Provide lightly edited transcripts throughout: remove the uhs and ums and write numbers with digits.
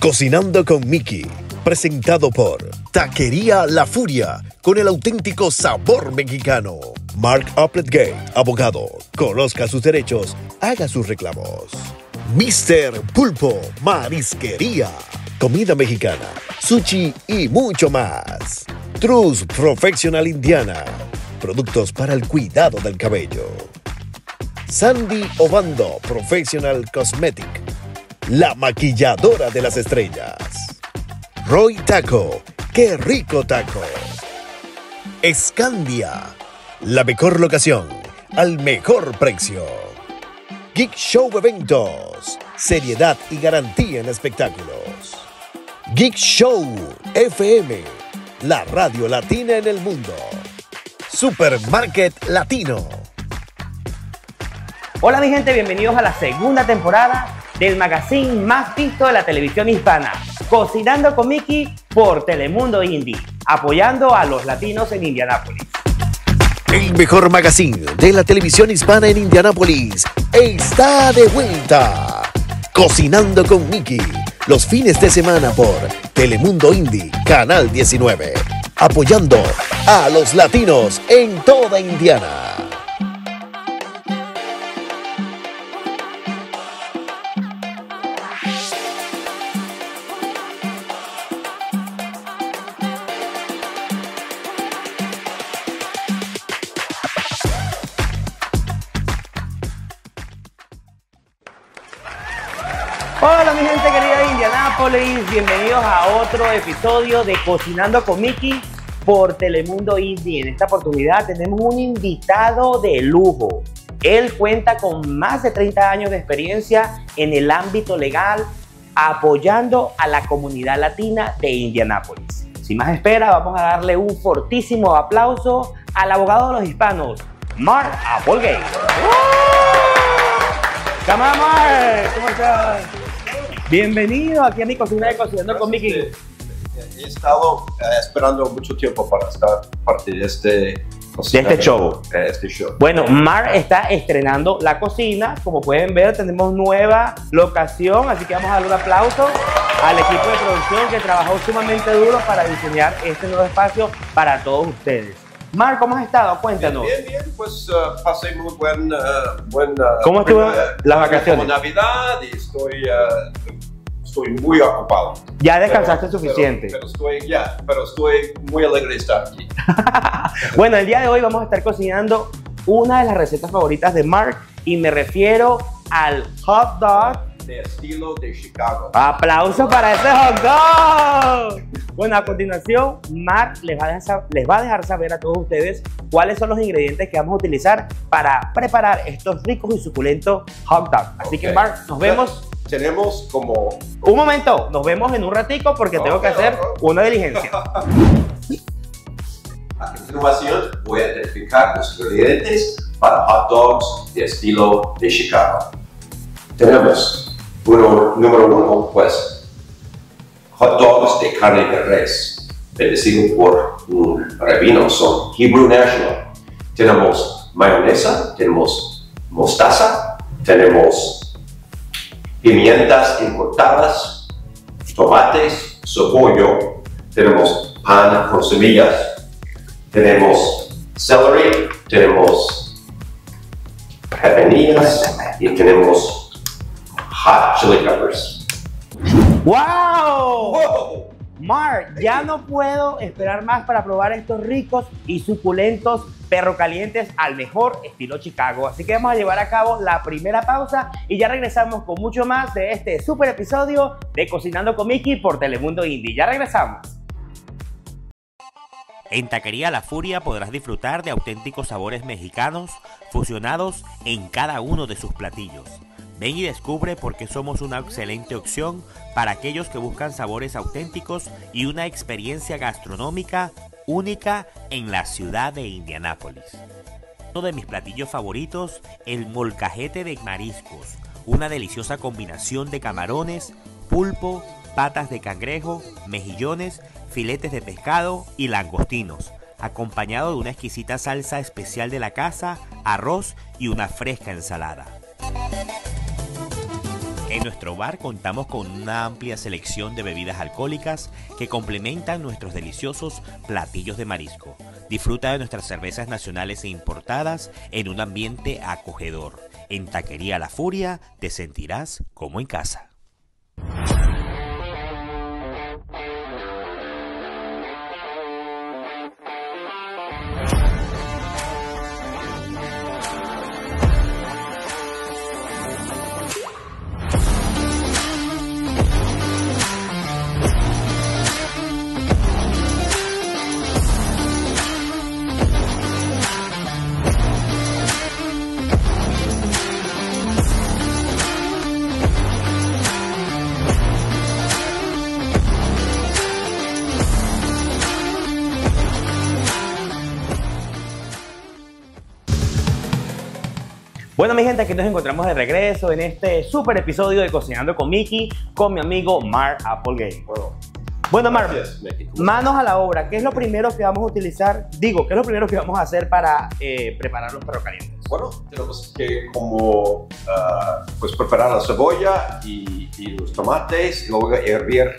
Cocinando con Miki, presentado por Taquería La Furia, con el auténtico sabor mexicano. Mark Applegate, abogado, conozca sus derechos, haga sus reclamos. Mr. Pulpo, marisquería, comida mexicana, sushi y mucho más. Trus Professional Indiana, productos para el cuidado del cabello. Sandy Obando Professional Cosmetic, la maquilladora de las estrellas. Roy Taco, qué rico taco. Escandia, la mejor locación al mejor precio. Geek Show Eventos, seriedad y garantía en espectáculos. Geek Show FM, la radio latina en el mundo. Supermarket Latino. Hola mi gente, bienvenidos a la segunda temporada del magazine más visto de la televisión hispana, Cocinando con Miki por Telemundo Indie, apoyando a los latinos en Indianápolis. El mejor magazine de la televisión hispana en Indianápolis está de vuelta. Cocinando con Miki, los fines de semana por Telemundo Indie, Canal 19, apoyando a los latinos en toda Indiana. Hola mi gente querida de Indianápolis, bienvenidos a otro episodio de Cocinando con Miki por Telemundo Indie. En esta oportunidad tenemos un invitado de lujo. Él cuenta con más de 30 años de experiencia en el ámbito legal, apoyando a la comunidad latina de Indianápolis. Sin más espera, vamos a darle un fortísimo aplauso al abogado de los hispanos, Mark Applegate. ¡Come on, Mark! ¿Cómo estás? Bienvenido aquí a mi cocina de Cocinando con Miki. He estado esperando mucho tiempo para estar parte de este show. Bueno, Mark está estrenando la cocina. Como pueden ver, tenemos nueva locación, así que vamos a darle un aplauso al equipo de producción que trabajó sumamente duro para diseñar este nuevo espacio para todos ustedes. Mark, ¿cómo has estado? Cuéntanos. Bien, pues pasé muy buen ¿Cómo estuvo las vacaciones? Como Navidad y estoy muy ocupado. Ya descansaste suficiente. Pero estoy muy alegre de estar aquí. Bueno, el día de hoy vamos a estar cocinando una de las recetas favoritas de Mark y me refiero al hot dog de estilo de Chicago. ¡Aplausos para ese hot dog! Bueno, a continuación, Mark les va a dejar saber a todos ustedes cuáles son los ingredientes que vamos a utilizar para preparar estos ricos y suculentos hot dogs. Así que, Mark, nos vemos. Tenemos como... Un momento, nos vemos en un ratico porque tengo que hacer una diligencia. A continuación, voy a identificar los ingredientes para hot dogs de estilo de Chicago. Tenemos número uno, pues, hot dogs de carne de res, bendecido por un rabino, son Hebrew National. Tenemos mayonesa, tenemos mostaza, tenemos pimientas importadas, tomates, cebolla, tenemos pan con semillas, tenemos celery, tenemos pepinillas y tenemos hot chili peppers. ¡Wow! ¡Wow! Mark, ya no puedo esperar más para probar estos ricos y suculentos perro calientes al mejor estilo Chicago. Así que vamos a llevar a cabo la primera pausa y ya regresamos con mucho más de este super episodio de Cocinando con Miki por Telemundo Indie. Ya regresamos. En Taquería La Furia podrás disfrutar de auténticos sabores mexicanos fusionados en cada uno de sus platillos. Ven y descubre por qué somos una excelente opción para aquellos que buscan sabores auténticos y una experiencia gastronómica única en la ciudad de Indianápolis. Uno de mis platillos favoritos, el molcajete de mariscos, una deliciosa combinación de camarones, pulpo, patas de cangrejo, mejillones, filetes de pescado y langostinos, acompañado de una exquisita salsa especial de la casa, arroz y una fresca ensalada. En nuestro bar contamos con una amplia selección de bebidas alcohólicas que complementan nuestros deliciosos platillos de marisco. Disfruta de nuestras cervezas nacionales e importadas en un ambiente acogedor. En Taquería La Furia te sentirás como en casa. Bueno, mi gente, aquí nos encontramos de regreso en este super episodio de Cocinando con Mickey, con mi amigo Mark Applegate. Bueno, Mark, manos a la obra. ¿Qué es lo primero que vamos a utilizar? Digo, ¿qué es lo primero que vamos a hacer para preparar los perros calientes? Bueno, tenemos que pues preparar la cebolla y los tomates y luego hervir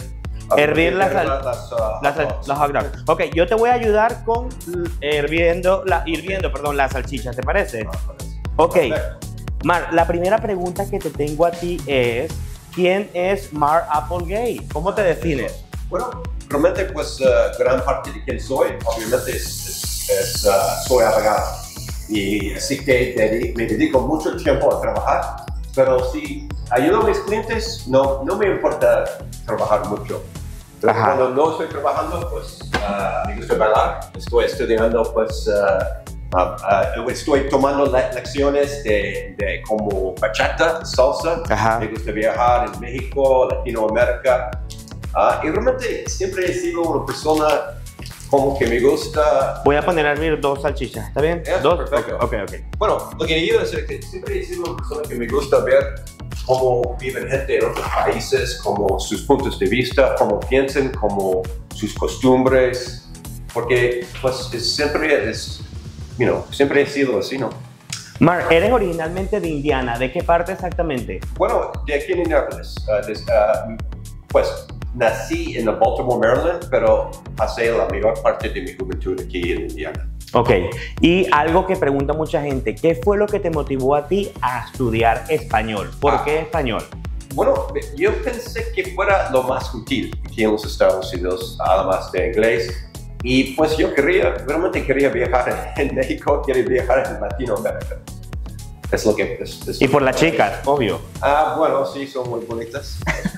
las hot dogs. Ok, yo te voy a ayudar con hirviendo las salchichas, ¿te parece? Ok, Mark, la primera pregunta que te tengo a ti es, ¿quién es Mark Applegate? ¿Cómo te defines? Bueno, realmente pues gran parte de quién soy, obviamente soy abogado. Y así que me dedico mucho tiempo a trabajar, pero si ayudo a mis clientes, no me importa trabajar mucho. Pero cuando no estoy trabajando, pues me gusta bailar, estoy estudiando pues... estoy tomando lecciones de como bachata, salsa. Me gusta viajar en México, Latinoamérica. Y realmente siempre he sido una persona como que me gusta... Voy a poner a hervir 2 salchichas, ¿está bien? ¿2? Perfecto. Ok. Bueno, lo que quiero decir es que siempre he sido una persona que me gusta ver cómo viven gente en otros países, como sus puntos de vista, cómo piensan, como sus costumbres. Porque pues siempre he sido así, ¿no? Mark, eres originalmente de Indiana. ¿De qué parte exactamente? Bueno, de aquí en Indianapolis. Pues nací en Baltimore, Maryland, pero pasé la mayor parte de mi juventud aquí en Indiana. Ok, y algo que pregunta mucha gente, ¿qué fue lo que te motivó a ti a estudiar español? ¿Por qué español? Bueno, yo pensé que fuera lo más útil aquí en los Estados Unidos, además de inglés. Y pues yo realmente quería viajar en México, quería viajar en Latinoamérica. Es lo que... Y por las chicas, obvio. Bueno, sí, son muy bonitas.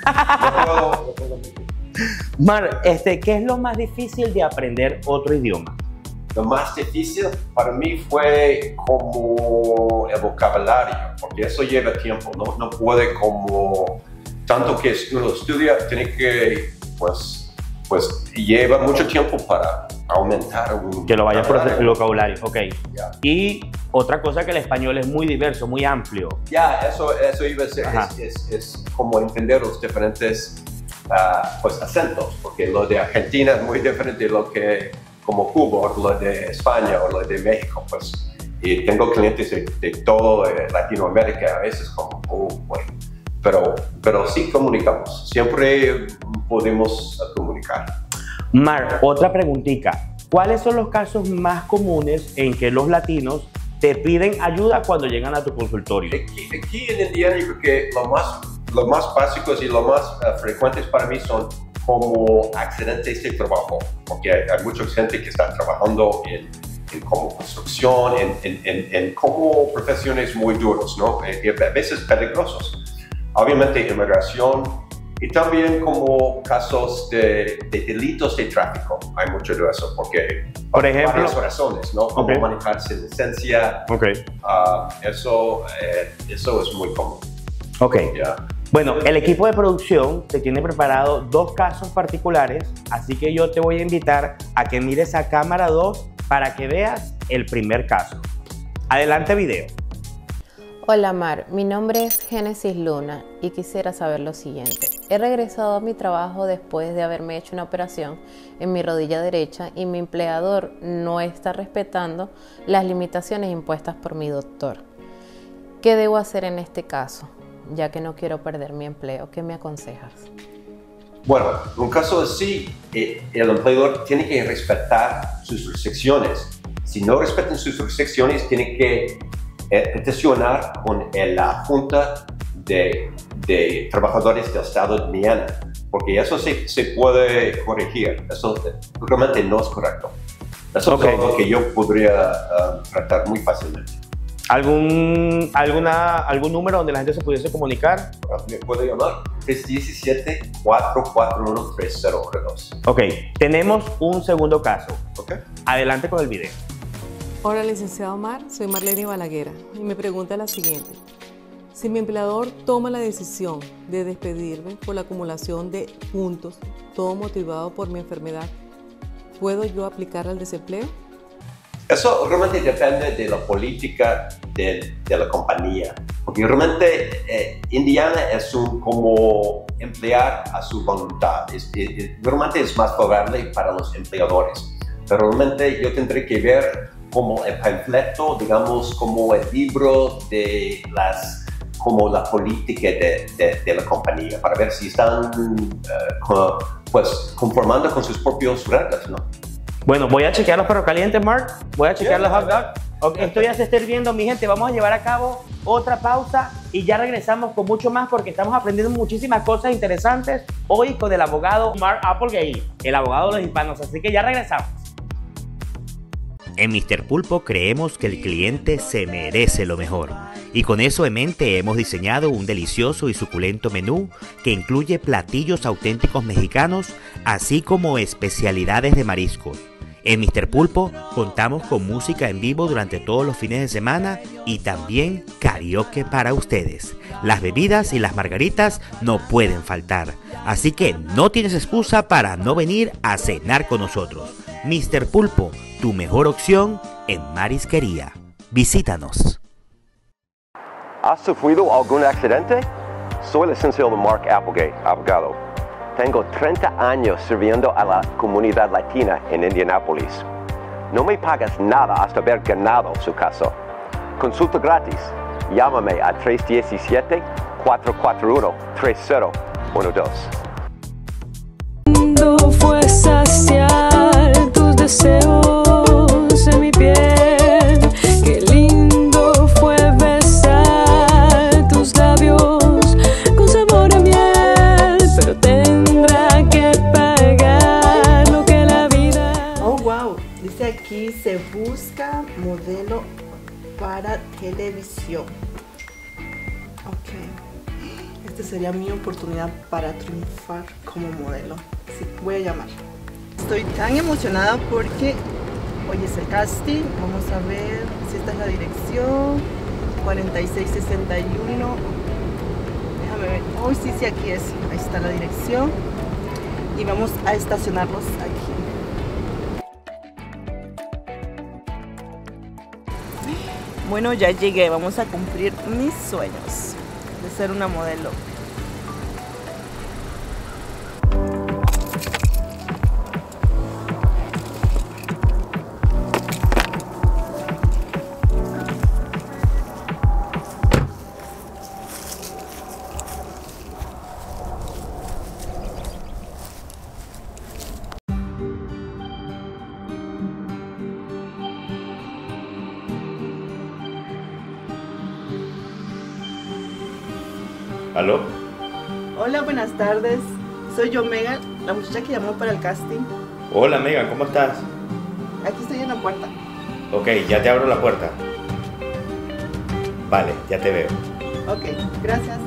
Mark, ¿qué es lo más difícil de aprender otro idioma? Lo más difícil para mí fue como el vocabulario, porque eso lleva tiempo, no puede como... Tanto que uno estudia, tiene que, pues lleva mucho tiempo para aumentar que lo vaya por el vocabulario, ok. Yeah. Y otra cosa que el español es muy diverso, muy amplio. Eso iba a ser, es como entender los diferentes pues acentos, porque lo de Argentina es muy diferente de lo que como Cuba, o lo de España o lo de México, pues. Y tengo clientes de todo Latinoamérica, a veces como, bueno. Pero sí comunicamos, siempre podemos comunicar. Mark, otra preguntita. ¿Cuáles son los casos más comunes en que los latinos te piden ayuda cuando llegan a tu consultorio? Aquí en Indiana yo creo que lo más básicos y lo más frecuentes para mí son como accidentes de trabajo, porque hay mucha gente que está trabajando en como construcción, en como profesiones muy duras, ¿no? Y a veces peligrosos. Obviamente inmigración y también como casos de delitos de tráfico. Hay mucho de eso porque por ejemplo, varias razones, ¿no? Como manejar sin licencia. Eso es muy común. Yeah. Bueno, el equipo de producción te tiene preparado 2 casos particulares, así que yo te voy a invitar a que mires a cámara 2 para que veas el primer caso. Adelante video. Hola Mar, mi nombre es Génesis Luna y quisiera saber lo siguiente. He regresado a mi trabajo después de haberme hecho una operación en mi rodilla derecha y mi empleador no está respetando las limitaciones impuestas por mi doctor. ¿Qué debo hacer en este caso? ya que no quiero perder mi empleo. ¿Qué me aconsejas? Bueno, en un caso así, el empleador tiene que respetar sus restricciones. Si no respetan sus restricciones, tiene que peticionar con la Junta de Trabajadores del Estado de Indiana, porque eso se puede corregir. Eso realmente no es correcto. Eso es algo que yo podría tratar muy fácilmente. ¿Algún número donde la gente se pudiese comunicar? Me puede llamar 317-441-3092. Ok, tenemos un segundo caso. Okay. Adelante con el video. Hola, licenciado Omar, soy Marlene Balaguer y me pregunta la siguiente. Si mi empleador toma la decisión de despedirme por la acumulación de puntos, todo motivado por mi enfermedad, ¿puedo yo aplicar al desempleo? Eso realmente depende de la política de la compañía, porque realmente Indiana es como emplear a su voluntad. Realmente es más favorable para los empleadores, pero realmente yo tendré que ver como el panfleto, digamos, como el libro de como la política de la compañía, para ver si están pues conformando con sus propios reglas, ¿no? Bueno, voy a chequear los perros calientes, Mark. Voy a chequear los hot dogs. Okay, esto ya se está hirviendo, mi gente. Vamos a llevar a cabo otra pausa y ya regresamos con mucho más porque estamos aprendiendo muchísimas cosas interesantes hoy con el abogado Mark Applegate, el abogado de los hispanos. Así que ya regresamos. En Mr. Pulpo creemos que el cliente se merece lo mejor y con eso en mente hemos diseñado un delicioso y suculento menú que incluye platillos auténticos mexicanos así como especialidades de mariscos. En Mr. Pulpo contamos con música en vivo durante todos los fines de semana y también karaoke para ustedes. Las bebidas y las margaritas no pueden faltar, así que no tienes excusa para no venir a cenar con nosotros. Mr. Pulpo, tu mejor opción en marisquería. Visítanos. ¿Has sufrido algún accidente? Soy el licenciado Mark Applegate, abogado. Tengo 30 años sirviendo a la comunidad latina en Indianápolis. No me pagas nada hasta haber ganado su caso. Consulta gratis. Llámame a 317-441-3012. No fue saciar tus deseos en mi piel. Qué lindo fue besar tus labios con sabor a miel. Pero tendrá que pagar lo que la vida. Oh, wow. Dice aquí, se busca modelo para televisión. Ok. Esta sería mi oportunidad para triunfar como modelo. Sí, voy a llamar. Estoy tan emocionada porque hoy es el casting. Vamos a ver si esta es la dirección. 4661. Déjame ver. Oh, sí, aquí es. Ahí está la dirección. Y vamos a estacionarnos aquí. Bueno, ya llegué. Vamos a cumplir mis sueños de ser una modelo. ¿Aló? Hola, buenas tardes. Soy yo, Megan, la muchacha que llamó para el casting. Hola, Megan, ¿cómo estás? Aquí estoy en la puerta. Ok, ya te abro la puerta. Vale, ya te veo. Ok, gracias.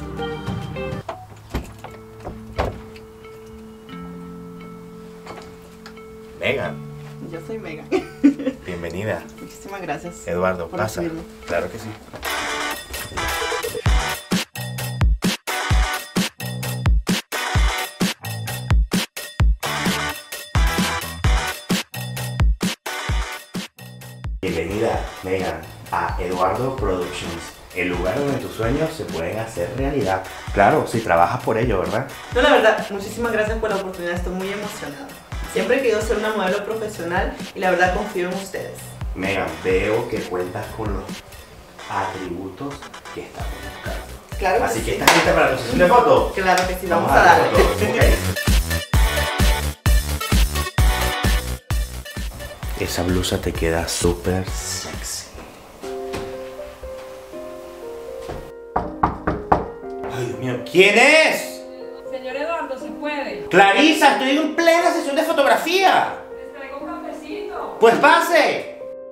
Megan, Yo soy Megan. bienvenida. Muchísimas gracias. Eduardo, por pasa. recibirme. Claro que sí. Bienvenida, Megan, a Eduardo Productions, el lugar donde tus sueños se pueden hacer realidad. Claro, si trabajas por ello, ¿verdad? No, la verdad, muchísimas gracias por la oportunidad. Estoy muy emocionada. Siempre he querido ser una modelo profesional y la verdad confío en ustedes. Megan, veo que cuentas con los atributos que estamos buscando. Ok, Claro que Así sí. que estás lista para la sesión de fotos. Claro que sí, vamos a darle. Esa blusa te queda súper sexy. Ay, Dios mío, ¿quién es? Señor Eduardo, si puede. Clarisa, estoy en plena sesión de fotografía. Les traigo un cafecito. Pues pase.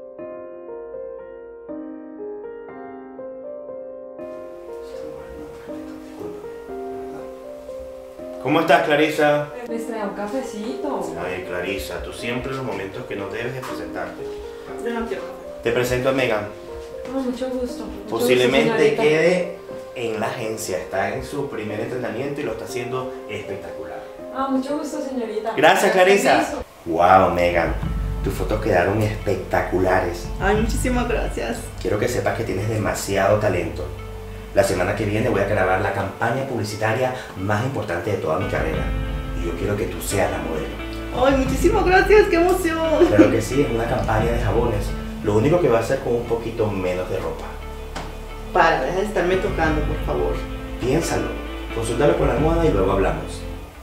¿Cómo estás, Clarisa? Les traigo un cafecito. Ay, Clarisa, tú siempre en los momentos que no debes de presentarte. Yo no quiero café. Te presento a Megan. Mucho gusto. Posiblemente quede en la agencia. Está en su primer entrenamiento y lo está haciendo espectacular. Mucho gusto, señorita. Gracias, Clarisa. Permiso. Wow, Megan. Tus fotos quedaron espectaculares. Ay, muchísimas gracias. Quiero que sepas que tienes demasiado talento. La semana que viene voy a grabar la campaña publicitaria más importante de toda mi carrera. Y yo quiero que tú seas la modelo. Ay, muchísimas gracias, qué emoción. Claro que sí, es una campaña de jabones. Lo único que va a ser con un poquito menos de ropa. Para, deja de estarme tocando, por favor. Piénsalo, consúltalo con la almohada y luego hablamos.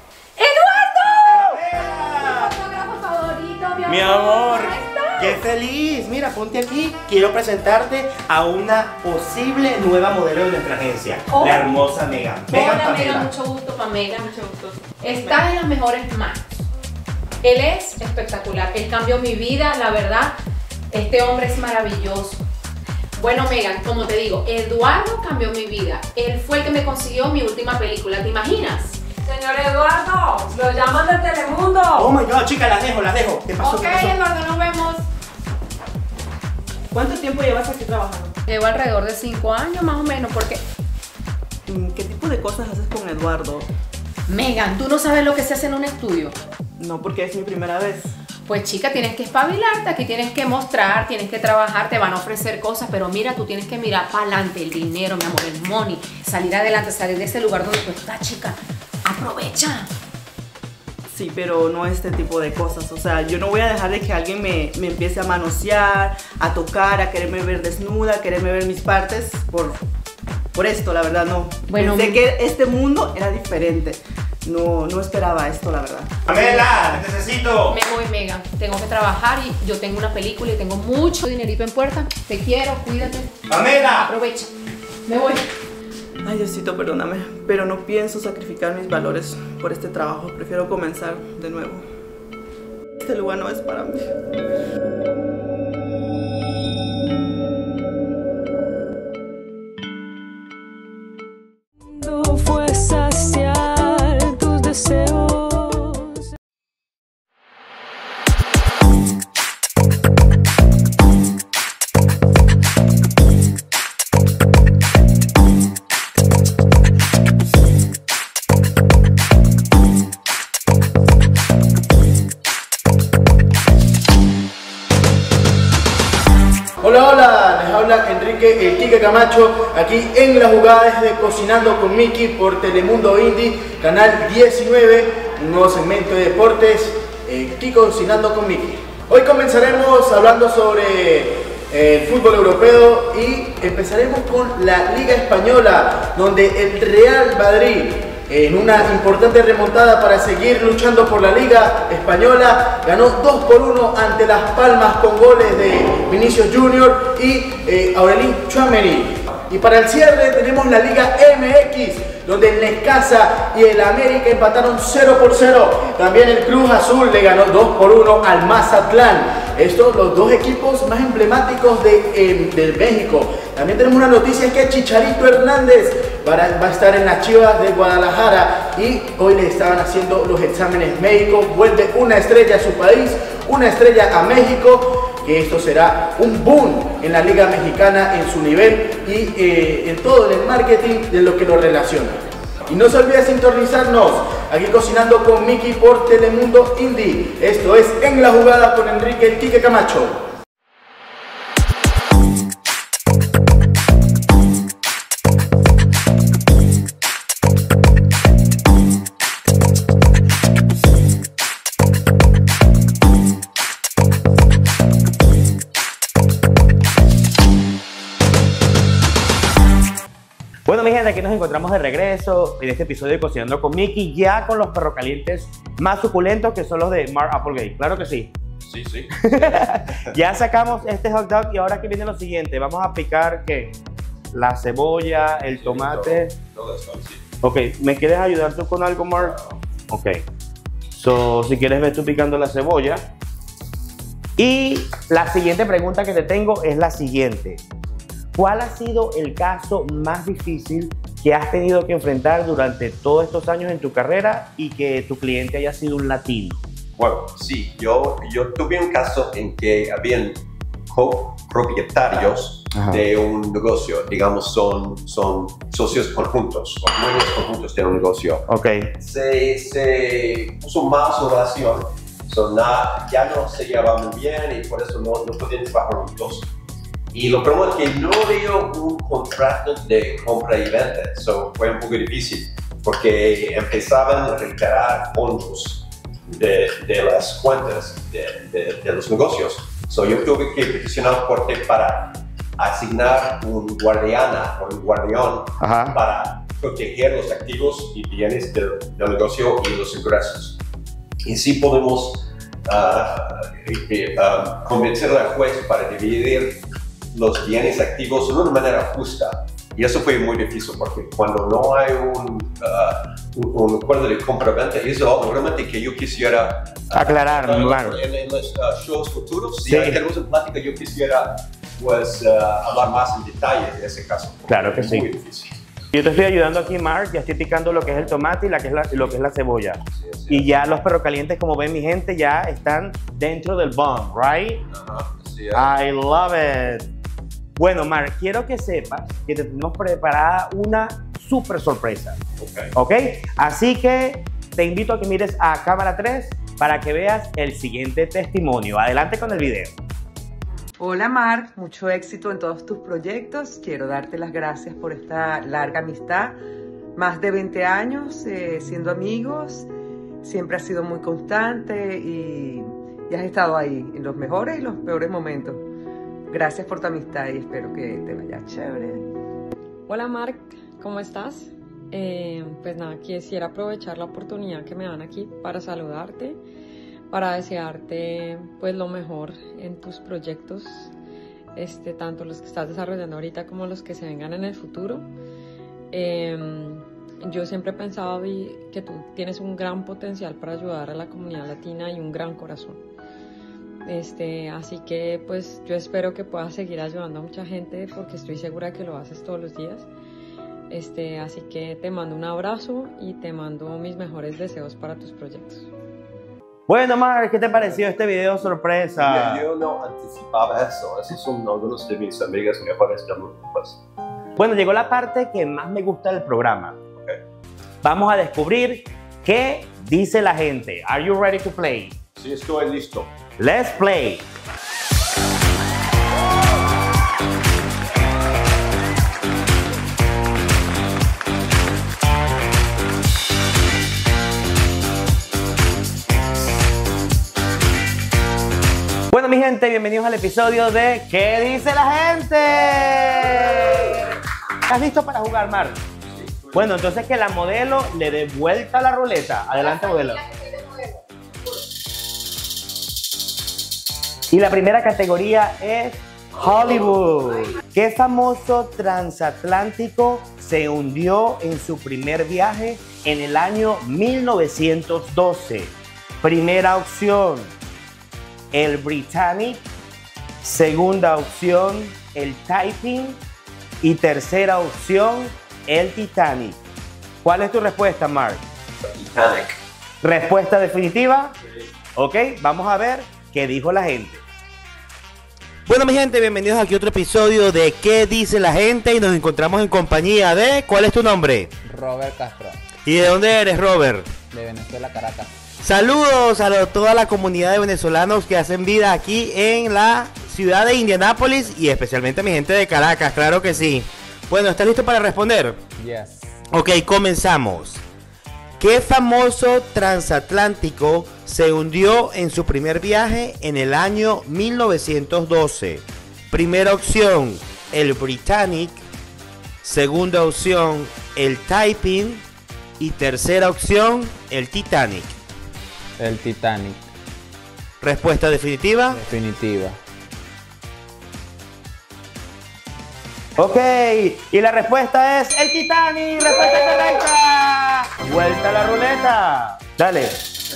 Fotógrafo favorito, Mi amor, qué feliz. Mira, ponte aquí. Quiero presentarte a una posible nueva modelo de nuestra agencia, Oh. la hermosa Megan. Megan Hola, Pamela. Megan, mucho gusto, Pamela. Está en las mejores manos. Él es espectacular. Él cambió mi vida, la verdad. Este hombre es maravilloso. Bueno, Megan, como te digo, Eduardo cambió mi vida. Él fue el que me consiguió mi última película, ¿te imaginas? Señor Eduardo, lo llaman de Telemundo. Oh my god, chica, las dejo. ¿Qué pasó? Ok, ¿Qué pasó? Eduardo, nos vemos. ¿Cuánto tiempo llevas aquí trabajando? Llevo alrededor de 5 años más o menos, porque... ¿Qué tipo de cosas haces con Eduardo? Megan, ¿tú no sabes lo que se hace en un estudio? No, porque es mi primera vez. Pues chica, tienes que espabilarte, aquí tienes que mostrar, tienes que trabajar, te van a ofrecer cosas, pero mira, tú tienes que mirar para adelante, el dinero, mi amor, el money, salir adelante, salir de ese lugar donde tú estás, chica. Aprovecha. Sí, pero no este tipo de cosas. O sea, yo no voy a dejar de que alguien me empiece a manosear, a tocar, a quererme ver desnuda, a quererme ver mis partes por esto, la verdad, no. Bueno, Pensé que este mundo era diferente. No esperaba esto, la verdad. Pamela, te necesito. Me voy, Megan, tengo que trabajar y yo tengo una película y tengo mucho dinerito en puerta. Te quiero, cuídate. Pamela. Aprovecha. Me voy. Ay, Diosito, perdóname, pero no pienso sacrificar mis valores por este trabajo. Prefiero comenzar de nuevo. Este lugar no es para mí. No fue saciar tus deseos. Hola, les habla Enrique el Quique Camacho, aquí en las jugadas de Cocinando con Mickey por Telemundo Indie, canal 19, un nuevo segmento de deportes, aquí Cocinando con Mickey. Hoy comenzaremos hablando sobre el fútbol europeo y empezaremos con la Liga Española, donde el Real Madrid, en una importante remontada para seguir luchando por la Liga Española, ganó 2-1 ante Las Palmas con goles de Vinicius Junior y Aurelien Tchouaméni. Y para el cierre tenemos la Liga MX, donde el Necaxa y el América empataron 0-0. También el Cruz Azul le ganó 2-1 al Mazatlán. Estos los dos equipos más emblemáticos de México. También tenemos una noticia, es que Chicharito Hernández va a estar en las Chivas de Guadalajara y hoy le estaban haciendo los exámenes médicos. Vuelve una estrella a su país, una estrella a México, que esto será un boom en la Liga Mexicana en su nivel y en todo el marketing de lo que lo relaciona. Y no se olvide sintonizarnos aquí Cocinando con Mickey por Telemundo Indie. Esto es En la Jugada con Enrique el Quique Camacho. Bueno, mi gente, aquí nos encontramos en este episodio de Cocinando con Mickey, ya con los perros calientes más suculentos que son los de Mark Applegate. Claro que sí. Sí, sí. Ya sacamos este hot dog y ahora que viene lo siguiente, vamos a picar ¿qué? La cebolla, el tomate. Todo esto, sí. Ok, ¿me quieres ayudar tú con algo, Mark? Ok. So, si quieres ves tú picando la cebolla. Y la siguiente pregunta que te tengo es la siguiente. ¿Cuál ha sido el caso más difícil que has tenido que enfrentar durante todos estos años en tu carrera y que tu cliente haya sido un latino? Bueno, sí, yo tuve un caso en que habían copropietarios de un negocio, digamos, son socios conjuntos, o dueños conjuntos de un negocio. Ok. Se puso mal su relación, ya no se llevaban bien y por eso no podían trabajar juntos. Y lo primero es que no había un contrato de compra y venta, eso fue un poco difícil, porque empezaban a retirar fondos de las cuentas de los negocios. Yo tuve que peticionar al corte para asignar un guardiana o un guardián para proteger los activos y bienes del negocio y los ingresos. Y sí podemos convencer al juez para dividir los bienes activos de una manera justa. Y eso fue muy difícil porque cuando no hay un acuerdo de compra-venta, eso es algo realmente que yo quisiera aclarar. Claro. En los shows futuros, si tenemos en plática, yo quisiera pues, hablar más en detalle de ese caso. Claro que sí. Muy difícil. Yo te estoy ayudando aquí, Mark, ya estoy picando lo que es el tomate y lo que es la cebolla. Sí. Y ya los perros calientes, como ven mi gente, ya están dentro del bun, right? Sí, I love it. Bueno, Mark, quiero que sepas que te tenemos preparada una súper sorpresa. ¿Ok? Así que te invito a que mires a cámara 3 para que veas el siguiente testimonio. Adelante con el video. Hola Mark, mucho éxito en todos tus proyectos. Quiero darte las gracias por esta larga amistad. Más de 20 años siendo amigos. Siempre has sido muy constante y has estado ahí en los mejores y los peores momentos. Gracias por tu amistad y espero que te vaya chévere. Hola Mark, ¿cómo estás? Pues nada, quisiera aprovechar la oportunidad que me dan aquí para saludarte, para desearte pues lo mejor en tus proyectos, tanto los que estás desarrollando ahorita como los que se vengan en el futuro. Yo siempre he pensado que tú tienes un gran potencial para ayudar a la comunidad latina y un gran corazón. Así que pues yo espero que puedas seguir ayudando a mucha gente porque estoy segura que lo haces todos los días. Así que te mando un abrazo y te mando mis mejores deseos para tus proyectos. Bueno, Mark, ¿qué te pareció este video sorpresa? Yo no anticipaba eso. Esos son algunos de mis amigas mejores amigas. Bueno, llegó la parte que más me gusta del programa. Vamos a descubrir qué dice la gente. Are you ready to play? Sí, estoy listo. Let's play. Bueno, mi gente, bienvenidos al episodio de ¿Qué dice la gente? ¿Estás listo para jugar, Mar? Sí. Bueno, entonces que la modelo le dé vuelta a la ruleta. Adelante, modelo. Y la primera categoría es Hollywood. ¿Qué famoso transatlántico se hundió en su primer viaje en el año 1912? Primera opción, el Britannic. Segunda opción, el Typing. Y tercera opción, el Titanic. ¿Cuál es tu respuesta, Mark? Titanic. ¿Respuesta definitiva? Sí. Ok, vamos a ver qué dijo la gente. Bueno, mi gente, bienvenidos aquí a otro episodio de ¿Qué dice la gente? Y nos encontramos en compañía de... ¿Cuál es tu nombre? Robert Castro. ¿Y de dónde eres, Robert? De Venezuela, Caracas. Saludos a toda la comunidad de venezolanos que hacen vida aquí en la ciudad de Indianápolis y especialmente a mi gente de Caracas, claro que sí. Bueno, ¿estás listo para responder? Yes. Ok, comenzamos. ¿Qué famoso transatlántico se hundió en su primer viaje en el año 1912? Primera opción, el Britannic. Segunda opción, el Typing. Y tercera opción, el Titanic. El Titanic. Respuesta definitiva. Definitiva. Ok, y la respuesta es el Titanic. Respuesta correcta. Vuelta a la ruleta. Dale.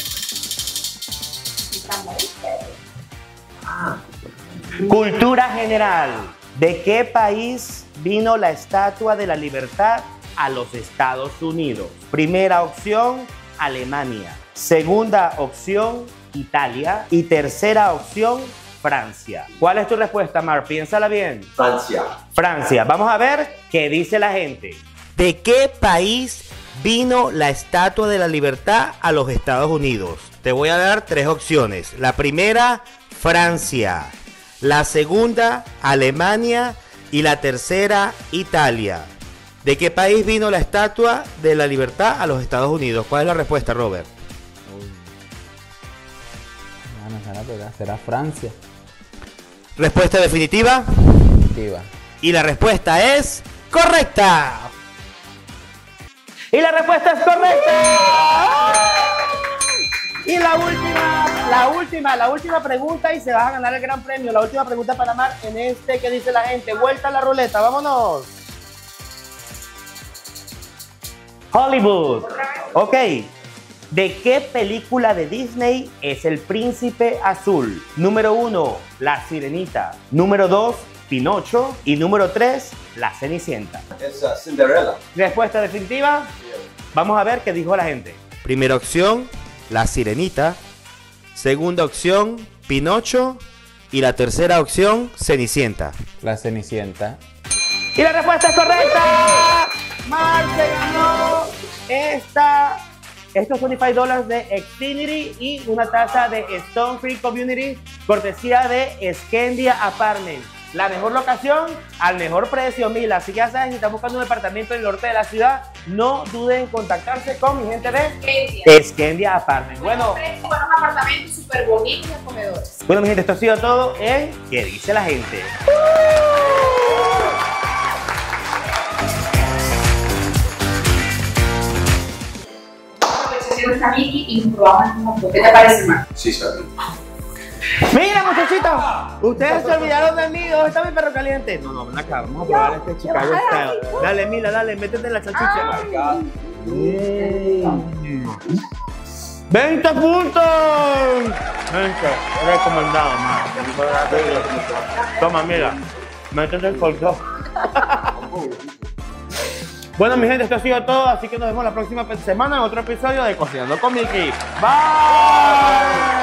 Cultura general. ¿De qué país vino la Estatua de la Libertad a los Estados Unidos? Primera opción, Alemania. Segunda opción, Italia. Y tercera opción, Francia. ¿Cuál es tu respuesta, Mar? Piénsala bien. Francia. Francia. Vamos a ver qué dice la gente. ¿De qué país vino la Estatua de la Libertad a los Estados Unidos? Te voy a dar tres opciones. La primera, Francia. La segunda, Alemania. Y la tercera, Italia. ¿De qué país vino la Estatua de la Libertad a los Estados Unidos? ¿Cuál es la respuesta, Robert? Será Francia. ¿Respuesta definitiva? Definitiva. Y la respuesta es correcta. Y la respuesta es correcta. Y la última pregunta y se va a ganar el gran premio. La última pregunta para Mar en este que dice la gente. Vuelta a la ruleta, vámonos. Hollywood. Ok. ¿De qué película de Disney es el príncipe azul? Número 1, La Sirenita. Número 2, Pinocho. Y número 3, La Cenicienta. Es Cinderella. ¿Respuesta definitiva? Vamos a ver qué dijo la gente. Primera opción, La Sirenita. Segunda opción, Pinocho. Y la tercera opción, Cenicienta. La Cenicienta. Y la respuesta es correcta. Mar se ganó estos $25 de Xfinity y una taza de Stone Creek Community, cortesía de Scandia Apartment. La mejor locación al mejor precio, Mila. Así que ya sabes, si estás buscando un departamento en el norte de la ciudad, no duden en contactarse con mi gente de Scandia Apartment. Bueno, buenos apartamentos súper bonitos y acogedores. Bueno, mi gente, esto ha sido todo en ¿Qué dice la gente? Está Miki y nos probamos el. ¿Qué te parece, Mar? Sí, está bien. Mira, muchachitos, ustedes se olvidaron de mí. ¿Dónde está mi perro caliente? No, ven acá, vamos a probar este Chicago Style. Dale, Mila, dale, métete en la salchicha. 20 puntos. 20, recomendado, man. Toma, mira, métete el colgado. Bueno, mi gente, esto ha sido todo, así que nos vemos la próxima semana en otro episodio de Cocinando con Miki. Bye.